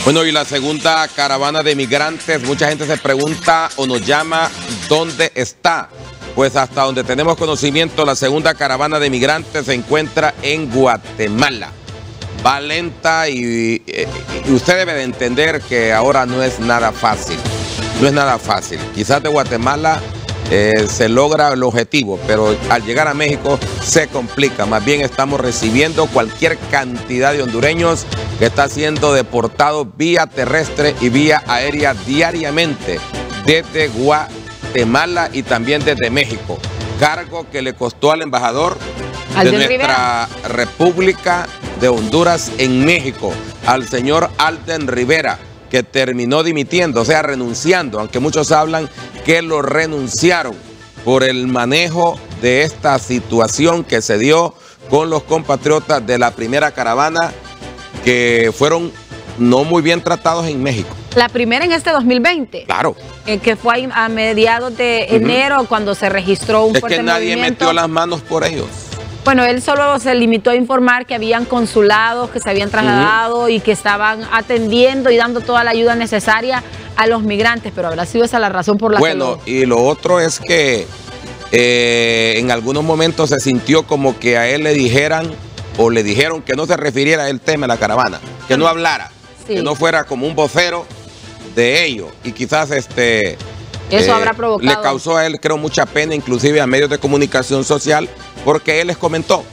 Bueno, y la segunda caravana de migrantes, mucha gente se pregunta o nos llama ¿dónde está? Pues hasta donde tenemos conocimiento, la segunda caravana de migrantes se encuentra en Guatemala. Va lenta y usted debe de entender que ahora no es nada fácil. No es nada fácil. Quizás de Guatemala se logra el objetivo, pero al llegar a México se complica. Más bien estamos recibiendo cualquier cantidad de hondureños que está siendo deportados vía terrestre y vía aérea diariamente desde Guatemala y también desde México. Cargo que le costó al embajador de nuestra República de Honduras en México, al señor Alden Rivera, que terminó dimitiendo, o sea, renunciando, aunque muchos hablan que lo renunciaron por el manejo de esta situación que se dio con los compatriotas de la primera caravana que fueron no muy bien tratados en México. La primera en este 2020. Claro. Que fue a mediados de enero cuando se registró un fuerte movimiento. Es que nadie metió las manos por ellos. Bueno, él solo se limitó a informar que habían consulados que se habían trasladado y que estaban atendiendo y dando toda la ayuda necesaria a los migrantes, pero habrá sido esa la razón por la que y lo otro es que en algunos momentos se sintió como que a él le dijeran o le dijeron que no se refiriera al tema de la caravana, que no hablara, que no fuera como un vocero de ellos, y quizás eso habrá provocado. Le causó a él, creo, mucha pena, inclusive a medios de comunicación social, porque él les comentó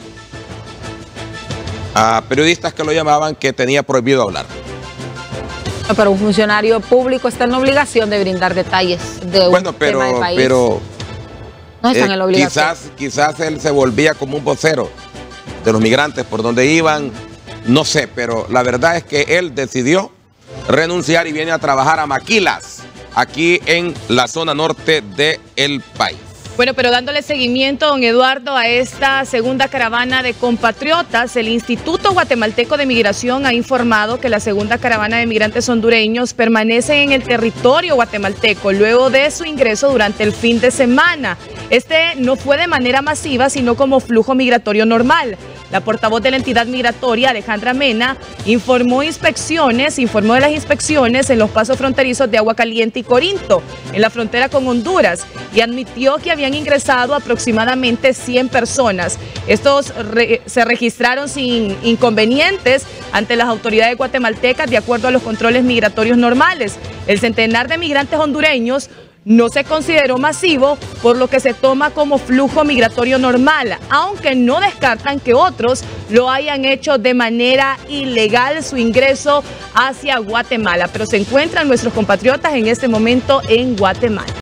a periodistas que lo llamaban que tenía prohibido hablar. Pero un funcionario público está en la obligación de brindar detalles de un tema del país. Pero no están en la obligación. Quizás él se volvía como un vocero de los migrantes por donde iban, no sé, pero la verdad es que él decidió renunciar y viene a trabajar a Maquilas, aquí en la zona norte del país. Bueno, pero dándole seguimiento, don Eduardo, a esta segunda caravana de compatriotas, el Instituto Guatemalteco de Migración ha informado que la segunda caravana de migrantes hondureños permanece en el territorio guatemalteco luego de su ingreso durante el fin de semana. Este no fue de manera masiva, sino como flujo migratorio normal. La portavoz de la entidad migratoria, Alejandra Mena, informó de las inspecciones en los pasos fronterizos de Agua Caliente y Corinto, en la frontera con Honduras, y admitió que habían ingresado aproximadamente 100 personas. Estos se registraron sin inconvenientes ante las autoridades guatemaltecas de acuerdo a los controles migratorios normales. El centenar de migrantes hondureños no se consideró masivo, por lo que se toma como flujo migratorio normal, aunque no descartan que otros lo hayan hecho de manera ilegal su ingreso hacia Guatemala. Pero se encuentran nuestros compatriotas en este momento en Guatemala.